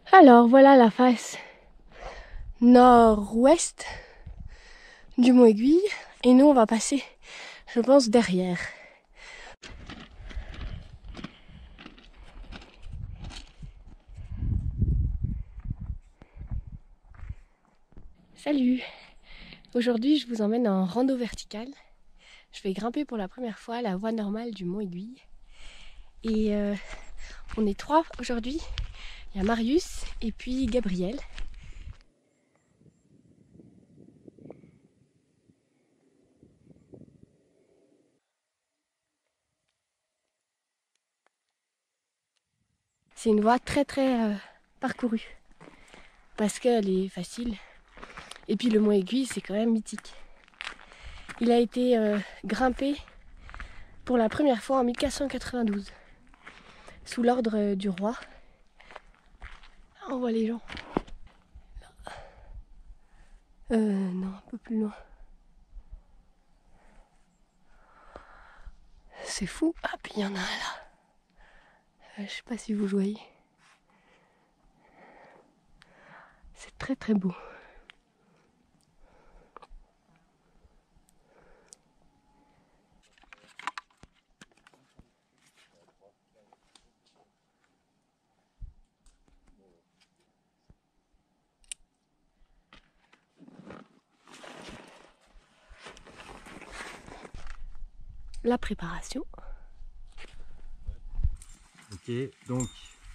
Alors voilà la face nord-ouest du Mont Aiguille et nous on va passer, je pense, derrière. Salut! Aujourd'hui je vous emmène en rando verticale. Je vais grimper pour la première fois la voie normale du Mont Aiguille. Et on est 3 aujourd'hui. Il y a Marius et puis Gabriel. C'est une voie très parcourue parce qu'elle est facile. Et puis le Mont Aiguille, c'est quand même mythique. Il a été grimpé pour la première fois en 1492 sous l'ordre du roi. On voit les gens. Non, un peu plus loin. C'est fou. Ah, puis il y en a un là. Je sais pas si vous voyez. C'est très beau. La préparation. Ok, donc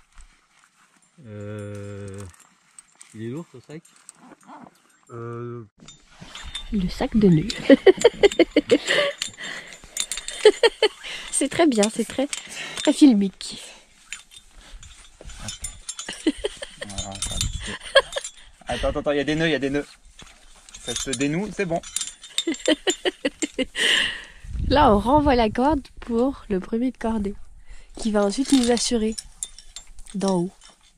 il est lourd ce sac. Le sac de nœuds. C'est très bien, c'est très filmique. Attends, il y a des nœuds, Ça se dénoue, c'est bon. Là, on renvoie la corde pour le premier de cordée, qui va ensuite nous assurer d'en haut.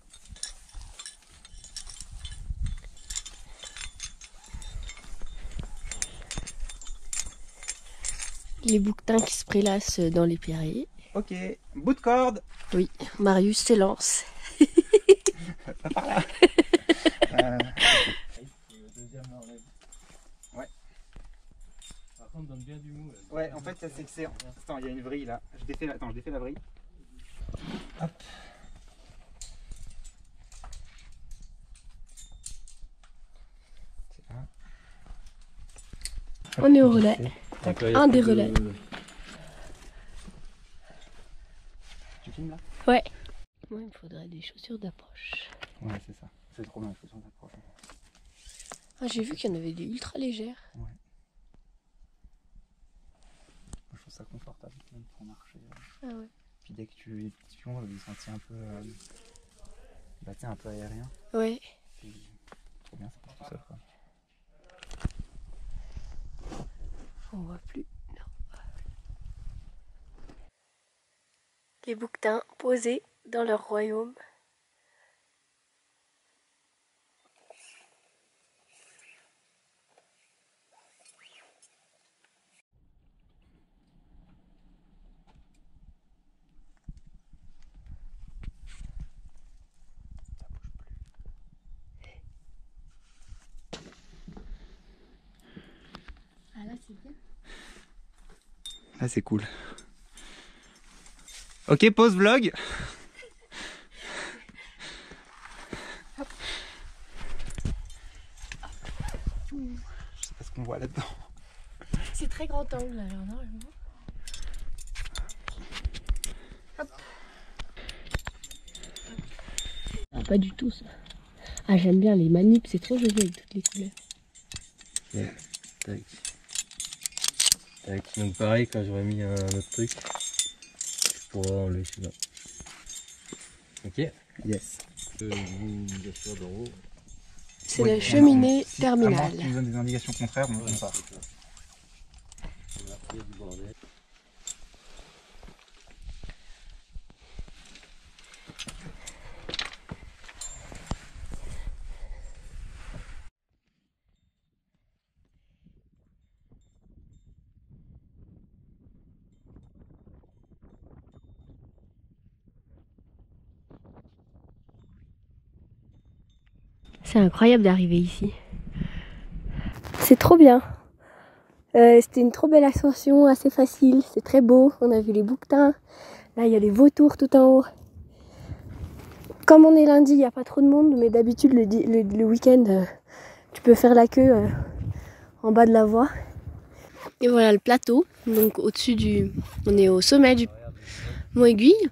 Les bouquetins qui se prélassent dans les pierriers. Ok, bout de corde. Oui, Marius s'élance. Pas par là. Ouais. Par contre, donne bien du mou. Là. Ouais, en fait, c'est que c'est. Attends, il y a une vrille là. Je défais la vrille. Hop. C'est là. On est au relais. Donc, là, Un des relais. Tu filmes là? Ouais. Moi, il me faudrait des chaussures d'approche. Ouais, c'est ça. C'est trop bien, les chaussures d'approche. Ah, j'ai vu qu'il y en avait des ultra légères. Ouais. Je trouve ça confortable même pour marcher. Ah ouais. Puis dès que tu pions, il sentit un peu. Bah, tu sais, un peu aérien. Ouais. C'est trop bien, ça part tout seul quoi. On voit plus. Non. Les bouquetins posés dans leur royaume. Ah là, c'est bien. Ah, c'est cool. Ok, pause vlog. Je sais pas ce qu'on voit là-dedans. C'est très grand angle alors, normalement. Hop. Ah, pas du tout ça. Ah, j'aime bien les manips, c'est trop joli avec toutes les couleurs. Ouais. Tac. Tac. Donc pareil, quand j'aurais mis un autre truc, je pourrais enlever celui-là. Ok. Yes. Je vous assure d'en haut. C'est Oui, le cheminée si, à moins terminal. que tu nous donnes des indications contraires, on ne pas. Il y a du bordel. C'est incroyable d'arriver ici. C'est trop bien. C'était une trop belle ascension, assez facile, c'est très beau. On a vu les bouquetins. Là, il y a les vautours tout en haut. Comme on est lundi, il n'y a pas trop de monde, mais d'habitude, le week-end, tu peux faire la queue en bas de la voie. Et voilà le plateau. Donc au-dessus du... On est au sommet du Mont Aiguille.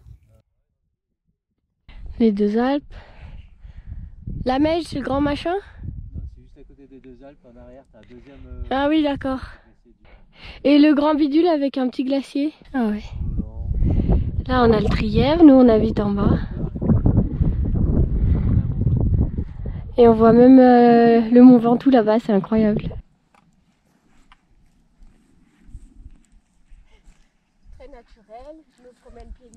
Les deux Alpes. La Meije, c'est le grand machin? Non, c'est juste à côté des deux Alpes, en arrière, t'as un deuxième... Ah oui, d'accord. Et le grand bidule avec un petit glacier? Ah ouais. Là, on a le Trièvre, nous on habite en bas. Et on voit même le Mont Ventoux là-bas, c'est incroyable. Très naturel, je me promène pieds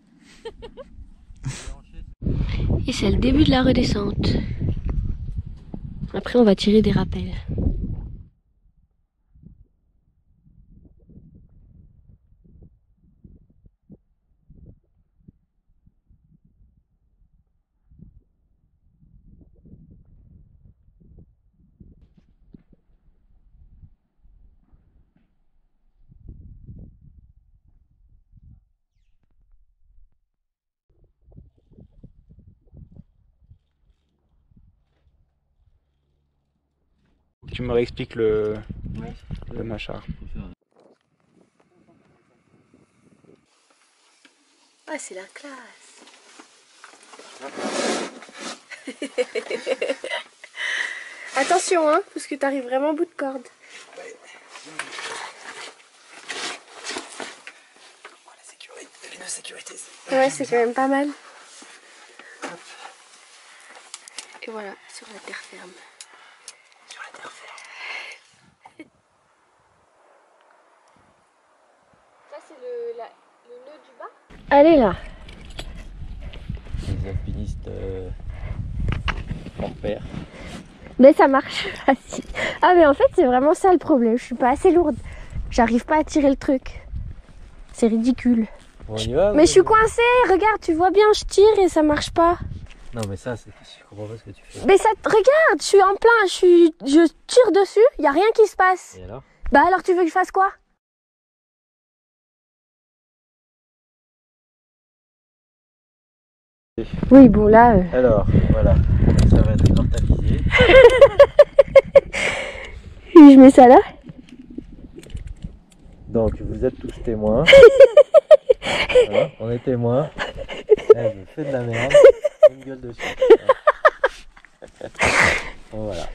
nus. Et c'est le début de la redescente. Après, on va tirer des rappels. Tu me réexpliques le machin. Ah, c'est la classe. Attention, hein, parce que t'arrives vraiment au bout de corde. La sécurité, les nœuds de sécurité. Ouais, c'est quand même pas mal. Et voilà, sur la terre ferme. Sur la terre ferme. Ça, c'est le nœud du bas. Allez là. Les alpinistes hors pair. Mais ça marche facile. Ah mais en fait c'est vraiment ça le problème. Je suis pas assez lourde. J'arrive pas à tirer le truc. C'est ridicule. Bon, on y va, mais je suis coincée. Regarde, tu vois bien, je tire et ça marche pas. Non mais ça, je comprends pas ce que tu fais. Mais ça, regarde, je suis en plein. Je tire dessus. Y a rien qui se passe. Et alors? Bah alors tu veux que je fasse quoi? Oui, bon là... Alors, voilà, ça va être rentabilisé. Je mets ça là. Donc, vous êtes tous témoins. Voilà, on est témoins. Elle me fait de la merde. Une gueule dessus. Bon, voilà.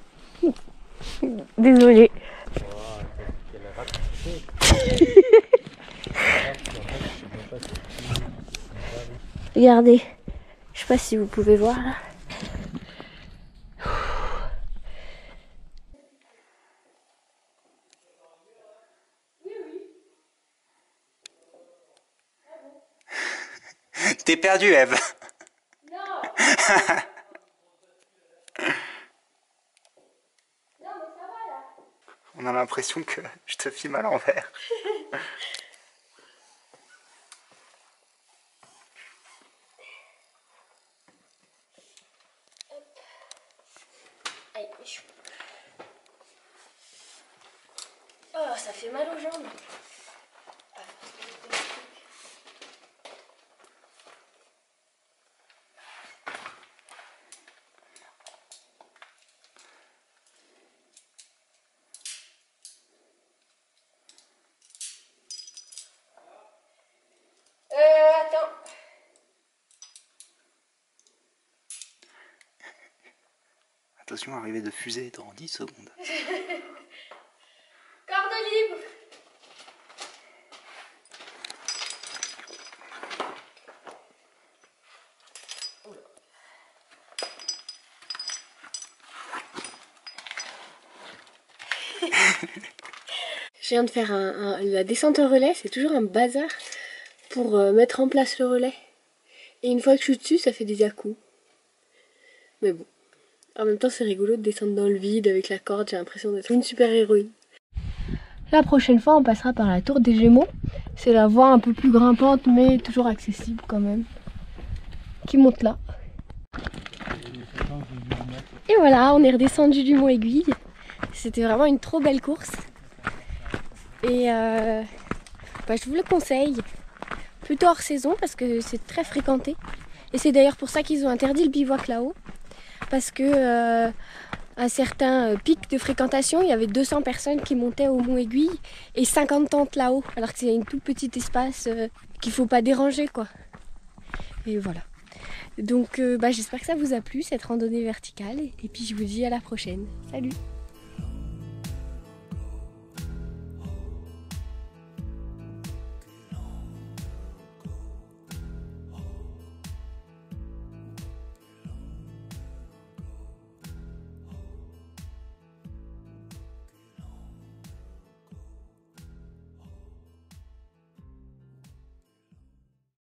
Désolée. Regardez, je sais pas si vous pouvez voir là. T'es perdu, Eve. Non. Non mais ça va là. On a l'impression que je te filme à l'envers. Oh, ça fait mal aux jambes. Attends. Attention, arrivée de fusée dans 10 secondes. Corde libre. Je viens de faire la descente au relais, c'est toujours un bazar pour mettre en place le relais. Et une fois que je suis dessus, ça fait des à-coups. Mais bon, en même temps c'est rigolo de descendre dans le vide avec la corde, j'ai l'impression d'être une super héroïne. La prochaine fois on passera par la tour des Gémeaux. C'est la voie un peu plus grimpante mais toujours accessible quand même. Qui monte là. voilà, on est redescendu du Mont Aiguille. C'était vraiment une trop belle course. Et je vous le conseille. Plutôt hors saison parce que c'est très fréquenté. Et c'est d'ailleurs pour ça qu'ils ont interdit le bivouac là-haut. Parce que à certains pics de fréquentation, il y avait 200 personnes qui montaient au Mont Aiguille et 50 tentes là-haut. Alors que c'est un tout petit espace qu'il ne faut pas déranger, quoi. Et voilà. Donc j'espère que ça vous a plu, cette randonnée verticale. Et puis je vous dis à la prochaine. Salut!